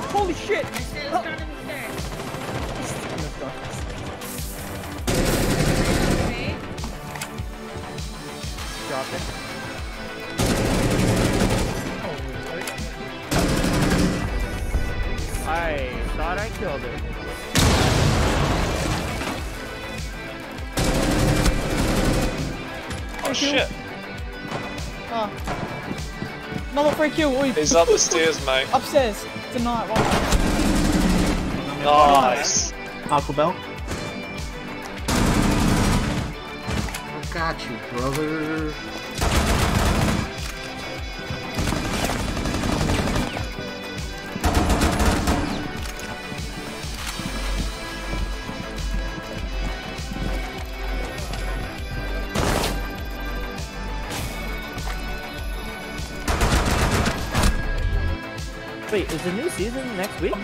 Holy shit! Drop it. I thought I killed it. Oh shit! Oh. Another free kill. Oi. He's up the stairs, mate. Upstairs. Tonight. Nice. Taco Bell. I got you, brother. Wait, is the new season next week?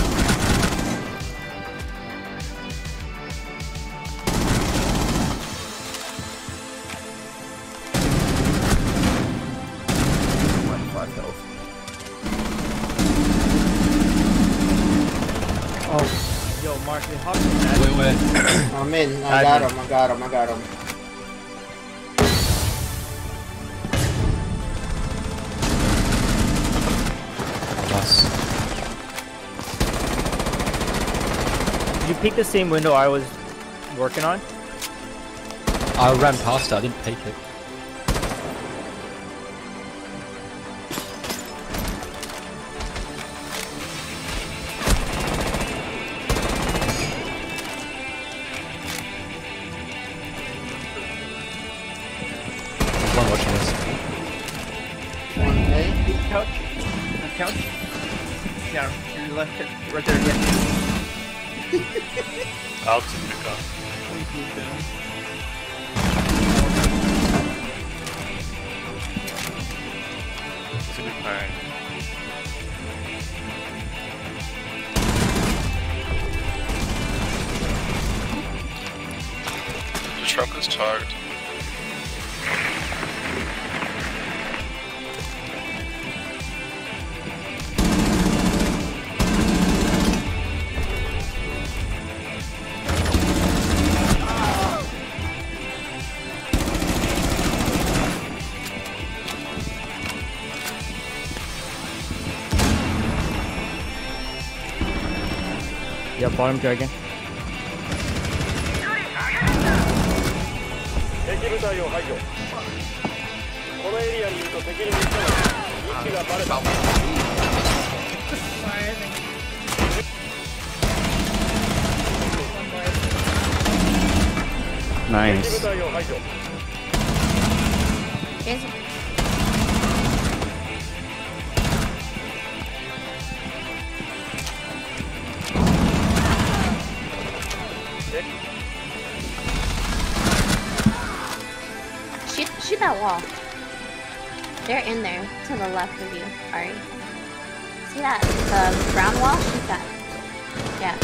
Oh, yo, Mark, how is that? Wait. I'm in. I got him. Did you peek the same window I was working on? I ran past it, I didn't peek it. There's one watching this. One A. Couch. Couch. Yeah, to your left, right there. Yeah. I'll pick up. It's a good plan. The truck is charged. Yeah, bottom dragon. 敵部隊を排除。このエリアにいると敵に見つかる。位置がバレた。敵部隊を排除。 Shoot that wall. They're in there to the left of you, Ari. See that? The brown wall? Shoot that. Yeah.